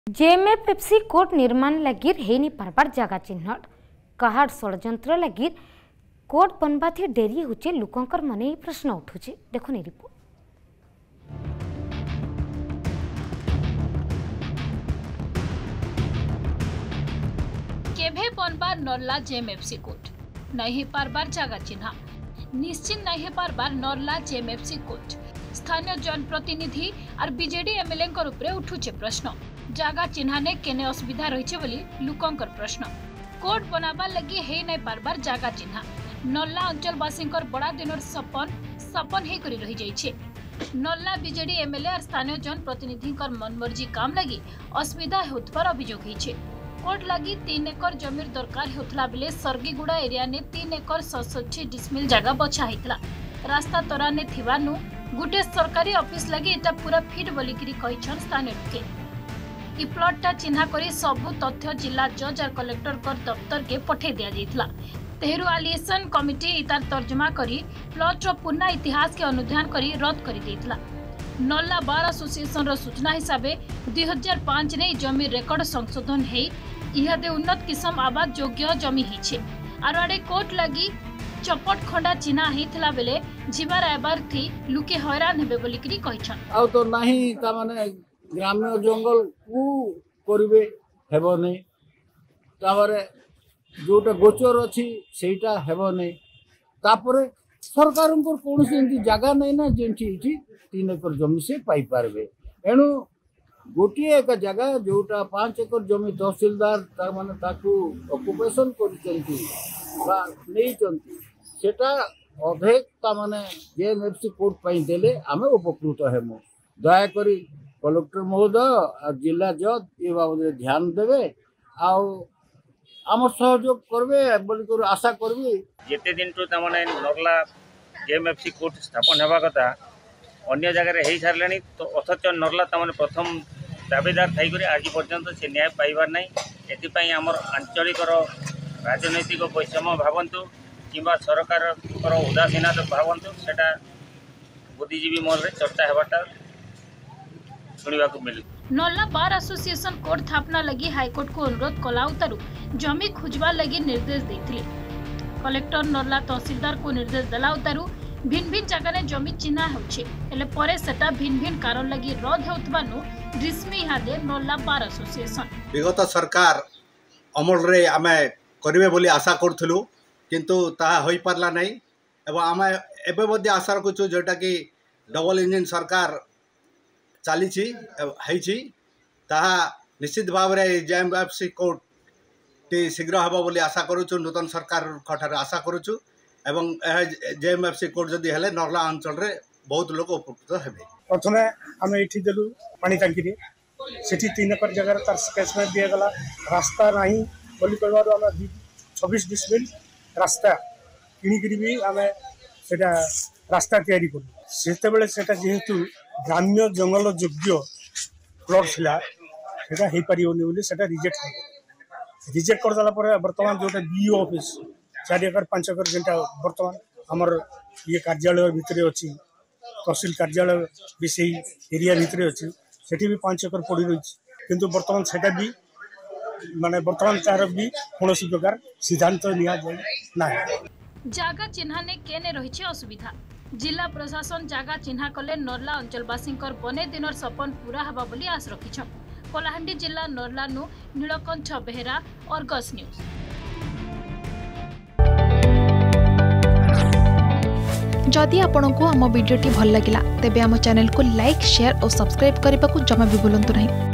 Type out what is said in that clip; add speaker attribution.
Speaker 1: जेएमएफएफसी court निर्माण लगी हेनी पारबार जगह चिन्हट कहाड़ षड्यंत्र लगी कोर्ट बनवा डेरी होचे लोकंकर मन ही प्रश्न उठुचे देखुनी रिपोर्ट।
Speaker 2: केभे बनबार नरला जेएमएफसी कोर्ट नहीं पारबार जगह चिन्ह निश्चित नहीं पारबार नरला जेएमएफसी कोर्ट स्थानीय जनप्रतिनिधि और बीजेडी एमएलए उपरे उठुचे प्रश्न जगह चिन्ह ने केने असुविधा रही बोली लोकंकर प्रश्न कोर्ट बनावा लगी हे नहीं पारबार जगह चिन्ह नल्ला अंचलवासी बड़ा दिन सपन ही करी रही जाइछे। नल्ला बीजेडी एमएलए और स्थानीय जनप्रतिनिधि मनमर्जी काम लगी असुविधा होतबार अभियोग होइछे। कोर्ट लगी 3 एकर जमीर दरकार होतला बेले सरगीगुड़ा एरिया ने 3 एकर 67 डिसमिल जगह बछा हितला रास्ता तोरा ने थिबानु गुटे सरकारी ऑफिस लगी एटा पूरा फिट बोलिकरी कहिछन स्थानीय लोके इ प्लॉटटा चिन्हा करी सबु तथ्य जिला जज और कलेक्टर कर दफ्तर के पठे दिया जाइतला तेहरु एलिएशन कमिटी इतार तर्जमा करी प्लॉट रो पूर्ण इतिहास के अनुध्यान करी रद्द करी देइतला। नल्ला बार एसोसिएशन रो सूचना हिसाबे 2005 ने जमी रेकर्ड संशोधन हेई इहादे उन्नत किस्म आबाद योग्य जमी हिछे आरआडे कोर्ट लगी चपट खंडा चिन्हा हितला बेले जीवार आबार थी लुके हैरान हेबे बोलिकरी कहिछन
Speaker 3: आ तो नाही ता माने ग्राम्य जंगल को करिवे हेबो नै तावरे जोटा गोचर अछि सेटा हेबो नै तापरे सरकार को कोनोसी एंती जगह नै ना जेंठी 3 एकर जमी से पाई पारबे एनु गोटिए एक जगह जोटा 5 एकर जमी तहसीलदार ता माने ताकू ऑक्युपेशन करिसंती बा नै चंती सेटा अधेक ता माने जेएमएफसी कोर्ट पाई देले आमे उपकृत हेमु दया करी कलेक्टर महोदय और जिला जज ये बाबद ध्यान देवे आम सहयोग करबे बोली आशा करबी
Speaker 4: जेते दिन तो तमने नरला जेएमएफसी कोर्ट स्थापन हेबा कथा अन्य जगह रे हेई सारलेनी तो अथच नरला तमने प्रथम दावेदार थाई करे आज पर्यंत से न्याय पाइबार नै एति पई हमर आंचलिक राजनैतिक वैषम्य भावंतु किंबा सरकार उदासीनता भावंतु सेटा बुद्धिजीवी मन रे चर्चा हेबाटा
Speaker 2: नल्ला बार एसोसिएशन कोर्ट स्थापना लगी हाईकोर्ट को अनुरोध कला उतारू जमी खुजवा लगी निर्देश देथिले कलेक्टर नल्ला तहसीलदार को निर्देश देला उतारू भिन्न भिन्न जगह ने जमी चिन्हा होछे एले परे सेटा भिन्न भिन्न कारण लगी रद्द होतबानु रिस्मी हादे नल्ला बार एसोसिएशन
Speaker 5: विगत सरकार अमल रे आमे करिवे बोली आशा करथलु किंतु ता होई पारला नै एवं आमे एबे मध्ये आशा रखुछु जेटा कि डबल इंजन सरकार चली निश्चित भाव में जेएमएफसी कोर्ट टी शीघ्र हम बोली आशा करुचु नूतन सरकार ठार आशा करुचु एवं जेएमएफसी कोर्ट जदि हेले नरला अंचल रे बहुत लोग उपकृत हेबे।
Speaker 6: प्रथम आम ये देलु पानी टांकी से 3 एकर जगह तार स्केचमेंट दिया गला रास्ता नहीं बोली कहबार आम 26 डिसमिल रास्ता किणिकी भी आम से रास्ता तैयारी कलु सेतेबेले सेटा जेहेतु ग्राम्य जंगल योग्य प्लॉट थिला सेटा हे परियोनी बोली सेटा रिजेक्ट कर दला परे वर्तमान जोटा बीओ ऑफिस 4 एकर 5 एकर जेंटा वर्तमान हमर ये कार्यालय भितरे अछि तहसील कार्यालय भी सही एरिया भितरे अछि सेठी भी 5 एकर पड़ी रही किंतु वर्तमान सेटा भी माने वर्तमान तार भी कोनोसी प्रकार सिद्धांत लिया जाय ना
Speaker 2: जागा चिन्ह ने केने रहिছে असुविधा जिला प्रशासन जागा चिन्हा कले नरला अंचलवासी बने दिनर सपन पूरा हवा बोली आस रखिछन। कलाहांडी जिला नरला नु नीलकंठ बेहेरा अर्गस न्यूज।
Speaker 7: जदि आपंक आम भिडी भल लगा तेब आम चैनल को लाइक शेयर और सब्सक्राइब करने को जमा भी भूलु नहीं।